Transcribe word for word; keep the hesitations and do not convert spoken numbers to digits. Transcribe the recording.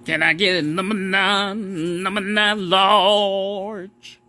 Can I get a number nine, number nine large?